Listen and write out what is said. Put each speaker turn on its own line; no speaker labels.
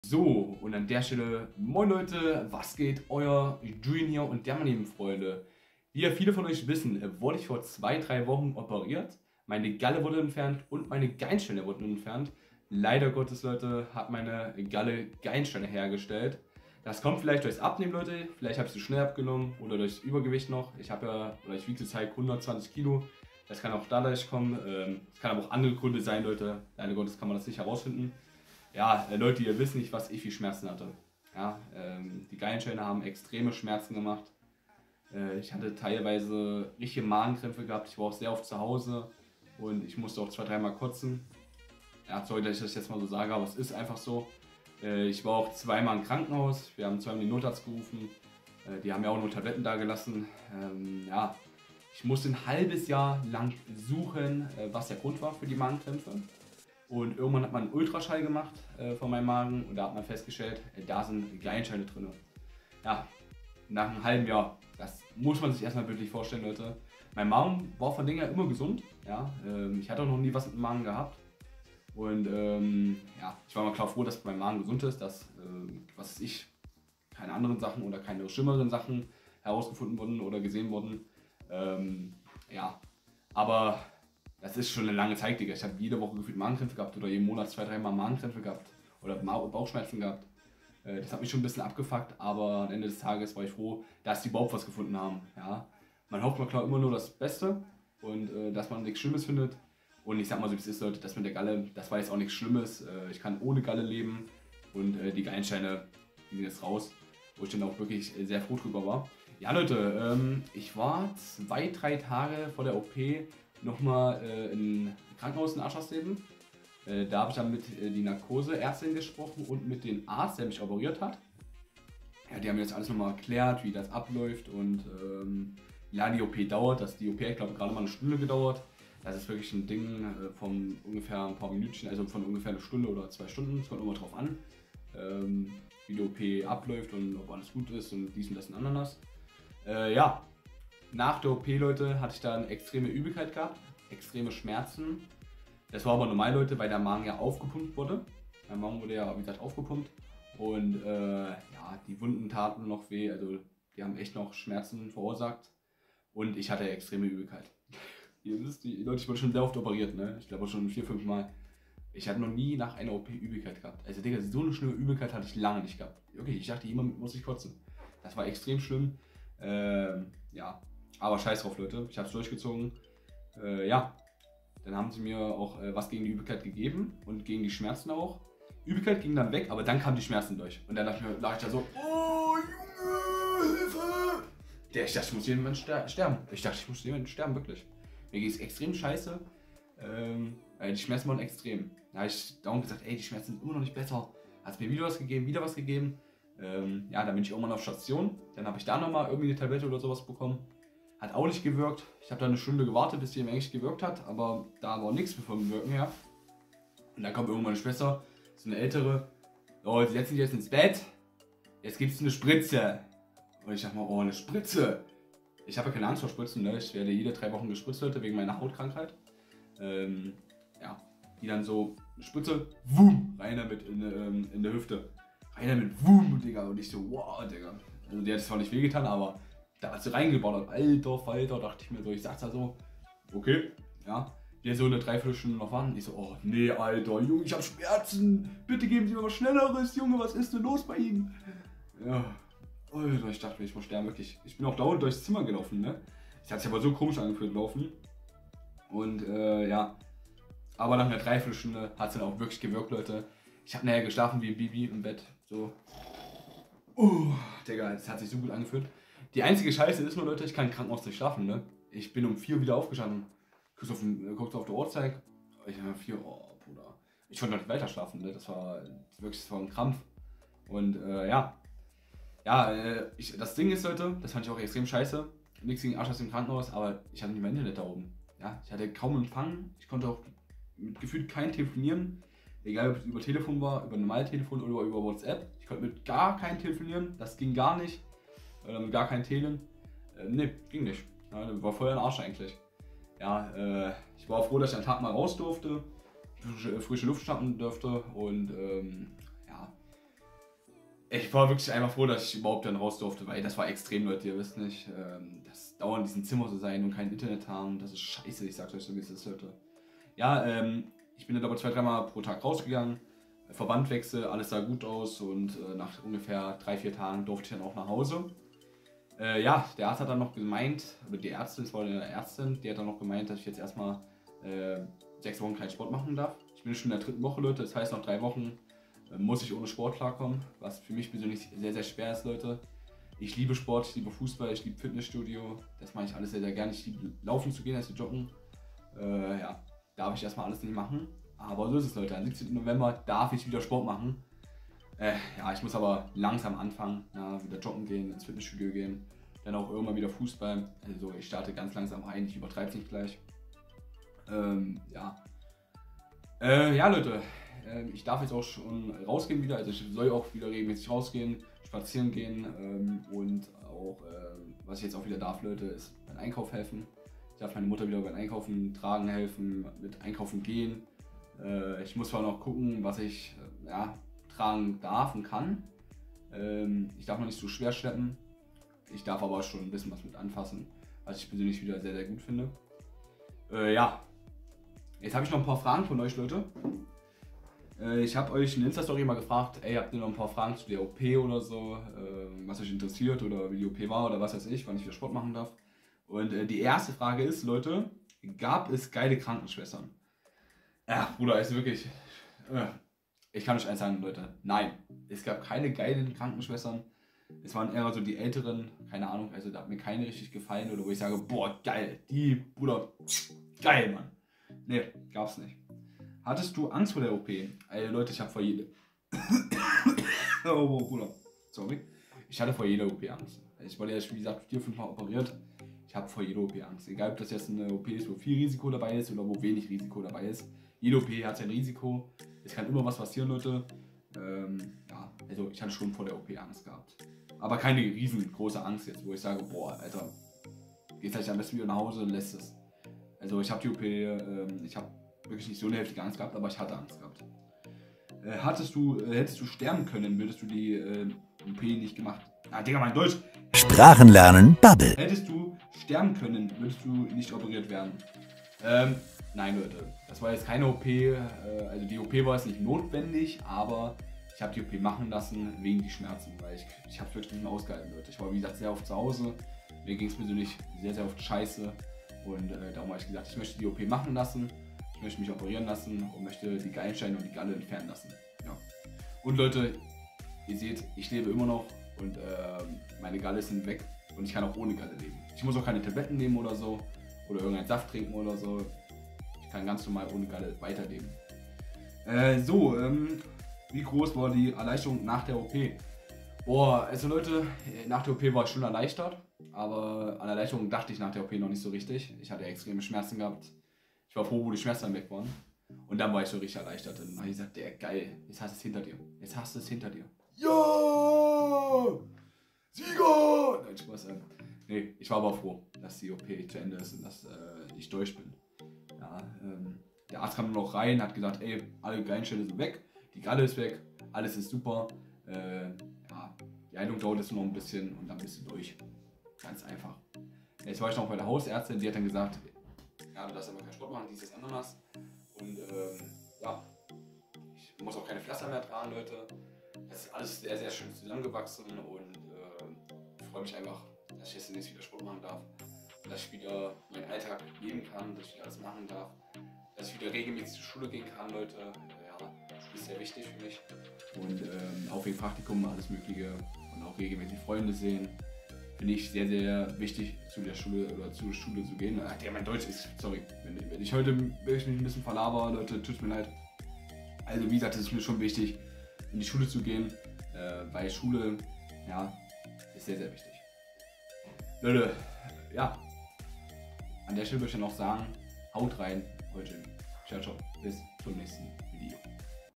So, und an der Stelle, moin Leute, was geht? Euer Julian hier und der meine lieben Freunde. Wie ja viele von euch wissen, wurde ich vor 2, 3 Wochen operiert. Meine Galle wurde entfernt und meine Geinsteine wurden entfernt. Leider Gottes, Leute, hat meine Galle Geinsteine hergestellt. Das kommt vielleicht durchs Abnehmen, Leute. Vielleicht habe ich zu schnell abgenommen oder durchs Übergewicht noch. Ich wiege zurzeit 120 Kilo. Das kann auch dadurch kommen. Es kann aber auch andere Gründe sein, Leute. Leider Gottes kann man das nicht herausfinden. Ja, Leute, ihr wisst nicht, was ich für Schmerzen hatte. Ja, die Geilensteine haben extreme Schmerzen gemacht. Ich hatte teilweise richtige Magenkrämpfe gehabt. Ich war auch sehr oft zu Hause und ich musste auch 2, 3 Mal kotzen. Ja, sorry, dass ich das jetzt mal so sage, aber es ist einfach so. Ich war auch 2-mal im Krankenhaus. Wir haben 2-mal den Notarzt gerufen. Die haben ja auch nur Tabletten da gelassen. Ja, ich musste ein halbes Jahr lang suchen, was der Grund war für die Magenkrämpfe. Und irgendwann hat man einen Ultraschall gemacht von meinem Magen und da hat man festgestellt, da sind Gleiensteine drin. Ja, nach einem halben Jahr, das muss man sich erstmal wirklich vorstellen, Leute. Mein Magen war von Dingen her immer gesund, ja. Ich hatte auch noch nie was mit dem Magen gehabt. Und ja, ich war mal klar froh, dass mein Magen gesund ist, dass, was weiß ich, keine anderen Sachen oder keine schlimmeren Sachen herausgefunden wurden oder gesehen wurden. Ja, aber das ist schon eine lange Zeit, Digga. Ich habe jede Woche gefühlt Magenkrämpfe gehabt oder jeden Monat 2, 3 Mal Magenkrämpfe gehabt oder Bauchschmerzen gehabt. Das hat mich schon ein bisschen abgefuckt, aber am Ende des Tages war ich froh, dass die überhaupt was gefunden haben. Ja. Man hofft mal klar immer nur das Beste und dass man nichts Schlimmes findet. Und ich sag mal so, wie es ist, Leute, das mit der Galle, das war jetzt auch nichts Schlimmes. Ich kann ohne Galle leben und die Geinsteine, die sind jetzt raus, wo ich dann auch wirklich sehr froh drüber war. Ja, Leute, ich war 2, 3 Tage vor der OP nochmal im Krankenhaus in Aschersleben. Da habe ich dann mit die Narkoseärztin gesprochen und mit dem Arzt, der mich operiert hat. Ja, die haben mir jetzt alles nochmal erklärt, wie das abläuft und wie lange die OP dauert. Die OP hat, glaube ich, gerade mal eine Stunde gedauert. Das ist wirklich ein Ding von ungefähr ein paar Minütchen, also von ungefähr eine Stunde oder 2 Stunden. Es kommt immer drauf an, wie die OP abläuft und ob alles gut ist und dies und das und Ananas. Ja, nach der OP, Leute, hatte ich dann extreme Übelkeit gehabt, extreme Schmerzen. Das war aber normal, Leute, weil der Magen ja aufgepumpt wurde. Mein Magen wurde ja, wie gesagt, aufgepumpt. Und ja, die Wunden taten noch weh, also die haben echt noch Schmerzen verursacht. Und ich hatte extreme Übelkeit. Ihr wisst, Leute, ich wurde schon sehr oft operiert, ne? Ich glaube schon 4, 5 Mal. Ich hatte noch nie nach einer OP Übelkeit gehabt. Also, Digga, so eine schlimme Übelkeit hatte ich lange nicht gehabt. Okay, ich dachte, jemand muss ich kotzen. Das war extrem schlimm. Ja, aber scheiß drauf, Leute. Ich habe es durchgezogen. Ja, dann haben sie mir auch was gegen die Übelkeit gegeben und gegen die Schmerzen auch. Übelkeit ging dann weg, aber dann kamen die Schmerzen durch. Und dann lag ich da so, oh Junge, Hilfe! Ich dachte, ich muss jemand sterben. Ich dachte, ich muss jemand sterben, wirklich. Mir ging es extrem scheiße. Die Schmerzen waren extrem. Da habe ich dauernd gesagt, ey, die Schmerzen sind immer noch nicht besser. Hat es mir wieder was gegeben, wieder was gegeben. Ja, dann bin ich irgendwann auf Station. Dann habe ich da nochmal irgendwie eine Tablette oder sowas bekommen. Hat auch nicht gewirkt. Ich habe da eine Stunde gewartet, bis die eigentlich gewirkt hat. Aber da war nichts vom Wirken her. Und dann kommt irgendwann meine Schwester, so eine ältere. Oh, sie setzen sich jetzt ins Bett. Jetzt gibt es eine Spritze. Und ich dachte mal, oh, eine Spritze. Ich habe ja keine Angst vor Spritzen, ne? Ich werde jede 3 Wochen gespritzt, Leute, wegen meiner Hautkrankheit. Ja, die dann so eine Spritze, wumm, rein damit in der Hüfte. Rein damit, wumm, Digga. Und ich so, wow, Digga. Also die hat es zwar nicht wehgetan, aber da als sie reingebaut hat, alter Falter, dachte ich mir so, ich sag's halt so, okay, ja. Wir so eine Dreiviertelstunde noch warten. Ich so, oh nee, Alter, Junge, ich hab Schmerzen. Bitte geben Sie mir was Schnelleres, Junge, was ist denn los bei Ihnen? Ja. Alter, ich dachte, ich muss sterben, wirklich. Ich bin auch dauernd durchs Zimmer gelaufen, ne? Das hat sich aber so komisch angefühlt, laufen. Und ja. Aber nach einer Dreiviertelstunde hat es dann auch wirklich gewirkt, Leute. Ich habe nachher geschlafen wie ein Baby im Bett. So. Digga, das hat sich so gut angefühlt. Die einzige Scheiße ist nur, Leute, ich kann im Krankenhaus nicht schlafen, ne? Ich bin um 4 Uhr wieder aufgestanden. Guckst auf der Uhrzeit. Ich habe 4 Uhr, oh, Bruder. Ich konnte noch nicht weiter schlafen, ne? Das war wirklich, das war ein Krampf. Und ja. Ja, das Ding ist, Leute, das fand ich auch extrem scheiße. Nichts gegen Arsch aus dem Krankenhaus, aber ich hatte nicht mehr Internet da oben. Ja, ich hatte kaum Empfang. Ich konnte auch mit gefühlt kein telefonieren. Egal, ob es über Telefon war, über Normaltelefon oder über WhatsApp. Ich konnte mit gar kein telefonieren. Das ging gar nicht. Mit gar kein Telen. Ne, ging nicht. Ja, war voll ein Arsch eigentlich. Ja, ich war froh, dass ich einen Tag mal raus durfte. Frische Luft schnappen durfte. Und ja, ich war wirklich einfach froh, dass ich überhaupt dann raus durfte, weil das war extrem, Leute, ihr wisst nicht, das dauernd in diesem Zimmer zu sein und kein Internet haben, das ist scheiße, ich sag's euch so, wie es ist, Leute. Ja, ich bin dann aber 2-3 Mal pro Tag rausgegangen, Verbandwechsel, alles sah gut aus und nach ungefähr 3-4 Tagen durfte ich dann auch nach Hause. Ja, der Arzt hat dann noch gemeint, oder die Ärztin, es war eine Ärztin, die hat dann noch gemeint, dass ich jetzt erstmal 6 Wochen keinen Sport machen darf. Ich bin schon in der 3. Woche, Leute, das heißt noch 3 Wochen muss ich ohne Sport klarkommen, was für mich persönlich sehr, sehr schwer ist, Leute. Ich liebe Sport, ich liebe Fußball, ich liebe Fitnessstudio, das mache ich alles sehr, sehr gerne. Ich liebe laufen zu gehen, also joggen. Ja, darf ich erstmal alles nicht machen. Aber so ist es, Leute, am 17. November darf ich wieder Sport machen. Ja, ich muss aber langsam anfangen, ja, wieder joggen gehen, ins Fitnessstudio gehen. Dann auch irgendwann wieder Fußball. Also ich starte ganz langsam ein, ich übertreibe es nicht gleich. Ja. Ja, Leute, ich darf jetzt auch schon rausgehen wieder. Also ich soll auch wieder regelmäßig rausgehen, spazieren gehen und auch, was ich jetzt auch wieder darf, Leute, ist beim Einkauf helfen. Ich darf meine Mutter wieder beim Einkaufen tragen helfen, mit Einkaufen gehen. Ich muss zwar noch gucken, was ich ja, tragen darf und kann. Ich darf noch nicht so schwer schleppen. Ich darf aber schon ein bisschen was mit anfassen, was ich persönlich wieder sehr, sehr gut finde. Ja, jetzt habe ich noch ein paar Fragen von euch, Leute. Ich habe euch in Insta-Story mal gefragt, ey, habt ihr noch ein paar Fragen zu der OP oder so, was euch interessiert oder wie die OP war oder was weiß ich, wann ich wieder Sport machen darf. Und die erste Frage ist, Leute, gab es geile Krankenschwestern? Ja, Bruder, ist wirklich... ich kann euch eins sagen, Leute, nein, es gab keine geilen Krankenschwestern. Es waren eher so die älteren, keine Ahnung, also da hat mir keine richtig gefallen oder wo ich sage, boah, geil, die, Bruder, geil, Mann. Nee, gab's nicht. Hattest du Angst vor der OP? Ey, Leute, ich habe vor jeder... oh, Bruder, sorry. Ich hatte vor jeder OP Angst. Ich wurde ja, wie gesagt, 4-5 Mal operiert. Ich habe vor jeder OP Angst. Egal, ob das jetzt eine OP ist, wo viel Risiko dabei ist oder wo wenig Risiko dabei ist. Jede OP hat sein Risiko. Es kann immer was passieren, Leute. Ja, also ich hatte schon vor der OP Angst gehabt. Aber keine riesengroße Angst jetzt, wo ich sage, boah, Alter, gehst gleich am besten wieder nach Hause und lässt es. Also ich habe die OP, ich habe wirklich nicht so eine heftige Angst gehabt, aber ich hatte Angst gehabt. Hättest du sterben können, würdest du die OP nicht gemacht? Ah, Digga, mein Deutsch.
Sprachenlernen Bubble.
Hättest du sterben können, würdest du nicht operiert werden? Nein, Leute, das war jetzt keine OP, also die OP war jetzt nicht notwendig, aber ich habe die OP machen lassen wegen die Schmerzen, weil ich habe es wirklich nicht mehr ausgehalten, Leute. Ich war, wie gesagt, sehr oft zu Hause, mir ging es persönlich sehr, sehr oft scheiße und darum habe ich gesagt, ich möchte die OP machen lassen, ich möchte mich operieren lassen und möchte die Gallensteine und die Galle entfernen lassen. Ja. Und Leute, ihr seht, ich lebe immer noch und meine Galle sind weg und ich kann auch ohne Galle leben. Ich muss auch keine Tabletten nehmen oder so oder irgendeinen Saft trinken oder so. Ich kann ganz normal ohne Galle weiterleben. Wie groß war die Erleichterung nach der OP? Boah, also Leute, nach der OP war ich schon erleichtert, aber an Erleichterung dachte ich nach der OP noch nicht so richtig. Ich hatte extreme Schmerzen gehabt. Ich war froh, wo die Schmerzen dann weg waren. Und dann war ich so richtig erleichtert. Und dann habe ich gesagt, der geil, jetzt hast du es hinter dir. Jetzt hast du es hinter dir. Ja! Sieger! Nein, Spaß. Nee, ich war aber froh, dass die OP zu Ende ist und dass ich durch bin. Ja, der Arzt kam nur noch rein, hat gesagt, ey, alle Gallensteine sind weg, die Galle ist weg, alles ist super. Ja, die Heilung dauert jetzt nur noch ein bisschen und dann bist du durch. Ganz einfach. Jetzt war ich noch bei der Hausärztin, die hat dann gesagt, ja, du darfst aber keinen Sport machen, dieses Ananas. Und ja, ich muss auch keine Pflaster mehr tragen, Leute. Das ist alles sehr, sehr schön zusammengewachsen und ich freue mich einfach, dass ich jetzt demnächst wieder Sport machen darf. Dass ich wieder meinen Alltag leben kann, dass ich wieder alles machen darf. Dass ich wieder regelmäßig zur Schule gehen kann, Leute. Ja, Schule ist sehr wichtig für mich. Und auch wegen Praktikum, alles Mögliche. Und auch regelmäßig Freunde sehen. Finde ich sehr, sehr wichtig, zu der Schule oder zur Schule zu gehen. Ja, mein Deutsch ist, sorry, wenn ich heute wirklich mich ein bisschen verlaber, Leute, tut mir leid. Also wie gesagt, es ist mir schon wichtig, in die Schule zu gehen, weil Schule, ja, ist sehr, sehr wichtig. Leute, ja, an der Stelle würde ich dann auch sagen, haut rein, heute. Ciao, ciao, bis zum nächsten Mal.